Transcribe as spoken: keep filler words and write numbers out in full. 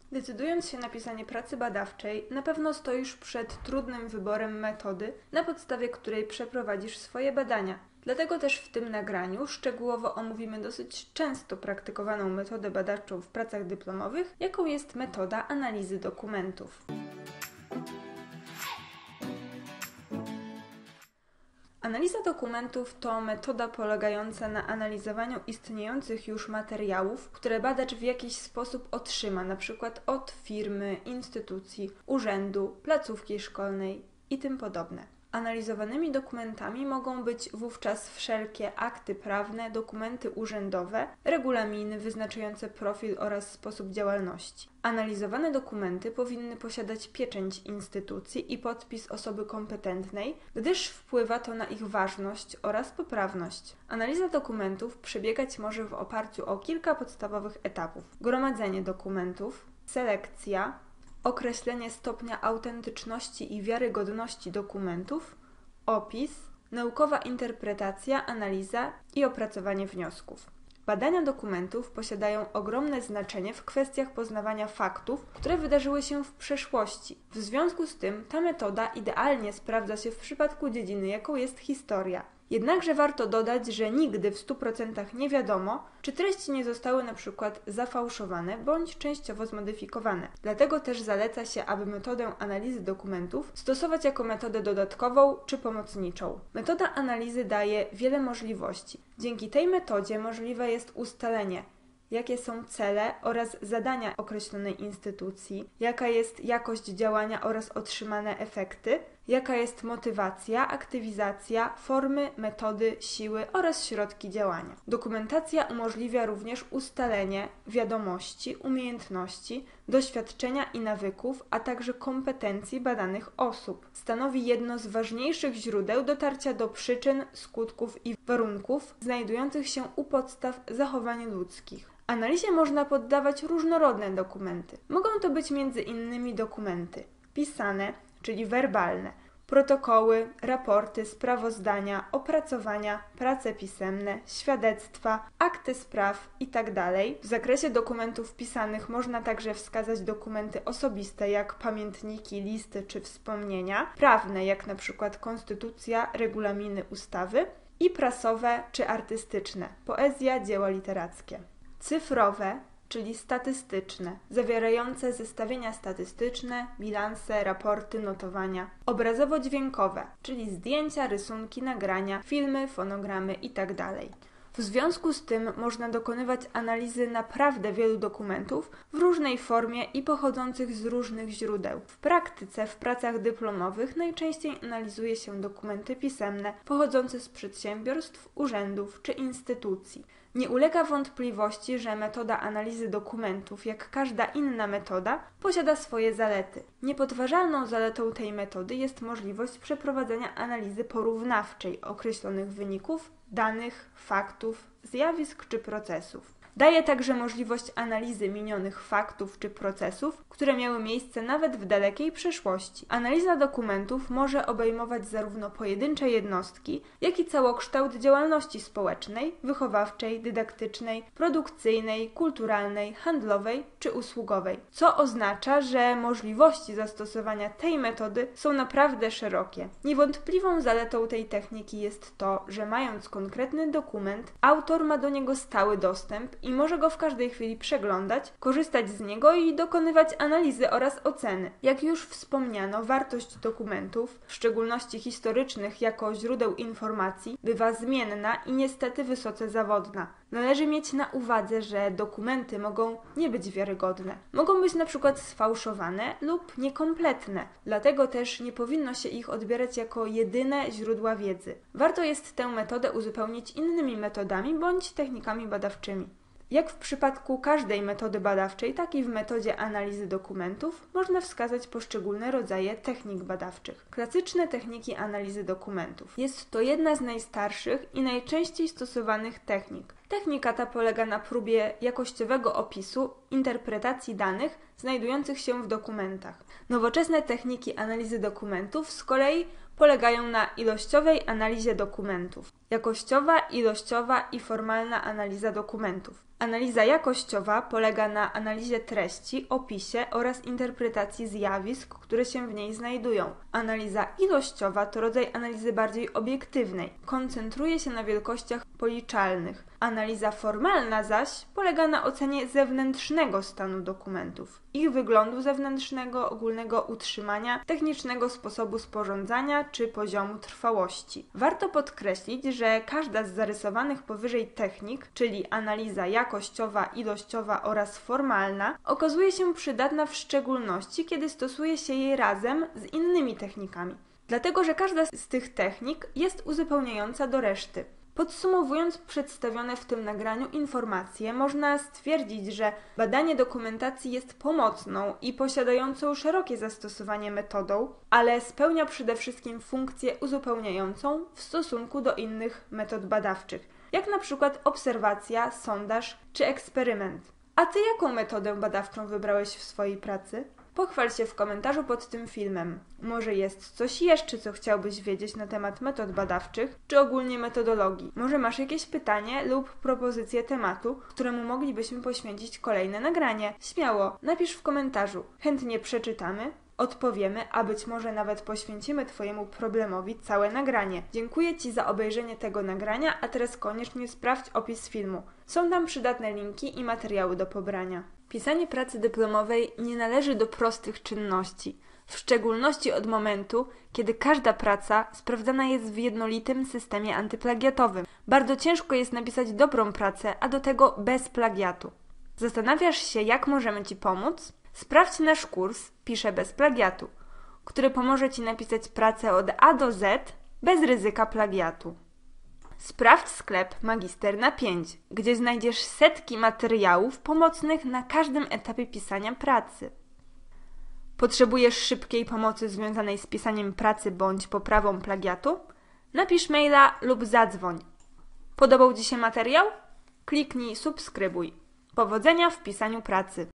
Decydując się na pisanie pracy badawczej, na pewno stoisz przed trudnym wyborem metody, na podstawie której przeprowadzisz swoje badania. Dlatego też w tym nagraniu szczegółowo omówimy dosyć często praktykowaną metodę badawczą w pracach dyplomowych, jaką jest metoda analizy dokumentów. Analiza dokumentów to metoda polegająca na analizowaniu istniejących już materiałów, które badacz w jakiś sposób otrzyma, np. od firmy, instytucji, urzędu, placówki szkolnej i tym podobne. Analizowanymi dokumentami mogą być wówczas wszelkie akty prawne, dokumenty urzędowe, regulaminy wyznaczające profil oraz sposób działalności. Analizowane dokumenty powinny posiadać pieczęć instytucji i podpis osoby kompetentnej, gdyż wpływa to na ich ważność oraz poprawność. Analiza dokumentów przebiegać może w oparciu o kilka podstawowych etapów: gromadzenie dokumentów, selekcja, określenie stopnia autentyczności i wiarygodności dokumentów, opis, naukowa interpretacja, analiza i opracowanie wniosków. Badania dokumentów posiadają ogromne znaczenie w kwestiach poznawania faktów, które wydarzyły się w przeszłości. W związku z tym ta metoda idealnie sprawdza się w przypadku dziedziny, jaką jest historia. Jednakże warto dodać, że nigdy w stu procentach nie wiadomo, czy treści nie zostały na przykład zafałszowane bądź częściowo zmodyfikowane. Dlatego też zaleca się, aby metodę analizy dokumentów stosować jako metodę dodatkową czy pomocniczą. Metoda analizy daje wiele możliwości. Dzięki tej metodzie możliwe jest ustalenie, jakie są cele oraz zadania określonej instytucji, jaka jest jakość działania oraz otrzymane efekty, jaka jest motywacja, aktywizacja, formy, metody, siły oraz środki działania. Dokumentacja umożliwia również ustalenie wiadomości, umiejętności, doświadczenia i nawyków, a także kompetencji badanych osób. Stanowi jedno z ważniejszych źródeł dotarcia do przyczyn, skutków i warunków znajdujących się u podstaw zachowań ludzkich. Analizie można poddawać różnorodne dokumenty. Mogą to być między innymi dokumenty pisane, czyli werbalne, protokoły, raporty, sprawozdania, opracowania, prace pisemne, świadectwa, akty spraw itd. W zakresie dokumentów pisanych można także wskazać dokumenty osobiste, jak pamiętniki, listy czy wspomnienia, prawne, jak np. konstytucja, regulaminy, ustawy, i prasowe czy artystyczne, poezja, dzieła literackie. Cyfrowe, czyli statystyczne, zawierające zestawienia statystyczne, bilanse, raporty, notowania. Obrazowo-dźwiękowe, czyli zdjęcia, rysunki, nagrania, filmy, fonogramy itd. W związku z tym można dokonywać analizy naprawdę wielu dokumentów w różnej formie i pochodzących z różnych źródeł. W praktyce, w pracach dyplomowych najczęściej analizuje się dokumenty pisemne pochodzące z przedsiębiorstw, urzędów czy instytucji. Nie ulega wątpliwości, że metoda analizy dokumentów, jak każda inna metoda, posiada swoje zalety. Niepodważalną zaletą tej metody jest możliwość przeprowadzenia analizy porównawczej określonych wyników, danych, faktów, zjawisk czy procesów. Daje także możliwość analizy minionych faktów czy procesów, które miały miejsce nawet w dalekiej przeszłości. Analiza dokumentów może obejmować zarówno pojedyncze jednostki, jak i całokształt działalności społecznej, wychowawczej, dydaktycznej, produkcyjnej, kulturalnej, handlowej czy usługowej, co oznacza, że możliwości zastosowania tej metody są naprawdę szerokie. Niewątpliwą zaletą tej techniki jest to, że mając konkretny dokument, autor ma do niego stały dostęp i może go w każdej chwili przeglądać, korzystać z niego i dokonywać analizy oraz oceny. Jak już wspomniano, wartość dokumentów, w szczególności historycznych jako źródeł informacji, bywa zmienna i niestety wysoce zawodna. Należy mieć na uwadze, że dokumenty mogą nie być wiarygodne. Mogą być na przykład sfałszowane lub niekompletne, dlatego też nie powinno się ich odbierać jako jedyne źródła wiedzy. Warto jest tę metodę uzupełnić innymi metodami bądź technikami badawczymi. Jak w przypadku każdej metody badawczej, tak i w metodzie analizy dokumentów można wskazać poszczególne rodzaje technik badawczych. Klasyczne techniki analizy dokumentów. Jest to jedna z najstarszych i najczęściej stosowanych technik. Technika ta polega na próbie jakościowego opisu interpretacji danych znajdujących się w dokumentach. Nowoczesne techniki analizy dokumentów z kolei polegają na ilościowej analizie dokumentów. Jakościowa, ilościowa i formalna analiza dokumentów. Analiza jakościowa polega na analizie treści, opisie oraz interpretacji zjawisk, które się w niej znajdują. Analiza ilościowa to rodzaj analizy bardziej obiektywnej. Koncentruje się na wielkościach policzalnych. Analiza formalna zaś polega na ocenie zewnętrznego stanu dokumentów, ich wyglądu zewnętrznego, ogólnego utrzymania, technicznego sposobu sporządzania czy poziomu trwałości. Warto podkreślić, że każda z zarysowanych powyżej technik, czyli analiza jakościowa, ilościowa oraz formalna, okazuje się przydatna w szczególności, kiedy stosuje się jej razem z innymi technikami, dlatego że każda z tych technik jest uzupełniająca do reszty. Podsumowując przedstawione w tym nagraniu informacje, można stwierdzić, że badanie dokumentacji jest pomocną i posiadającą szerokie zastosowanie metodą, ale spełnia przede wszystkim funkcję uzupełniającą w stosunku do innych metod badawczych, jak na przykład obserwacja, sondaż czy eksperyment. A Ty jaką metodę badawczą wybrałeś w swojej pracy? Pochwal się w komentarzu pod tym filmem. Może jest coś jeszcze, co chciałbyś wiedzieć na temat metod badawczych, czy ogólnie metodologii. Może masz jakieś pytanie lub propozycję tematu, któremu moglibyśmy poświęcić kolejne nagranie. Śmiało, napisz w komentarzu. Chętnie przeczytamy, odpowiemy, a być może nawet poświęcimy Twojemu problemowi całe nagranie. Dziękuję Ci za obejrzenie tego nagrania, a teraz koniecznie sprawdź opis filmu. Są tam przydatne linki i materiały do pobrania. Pisanie pracy dyplomowej nie należy do prostych czynności, w szczególności od momentu, kiedy każda praca sprawdzana jest w jednolitym systemie antyplagiatowym. Bardzo ciężko jest napisać dobrą pracę, a do tego bez plagiatu. Zastanawiasz się, jak możemy Ci pomóc? Sprawdź nasz kurs Piszę bez plagiatu, który pomoże Ci napisać pracę od A do Z bez ryzyka plagiatu. Sprawdź sklep Magister na pięć, gdzie znajdziesz setki materiałów pomocnych na każdym etapie pisania pracy. Potrzebujesz szybkiej pomocy związanej z pisaniem pracy bądź poprawą plagiatu? Napisz maila lub zadzwoń. Podobał Ci się materiał? Kliknij subskrybuj. Powodzenia w pisaniu pracy.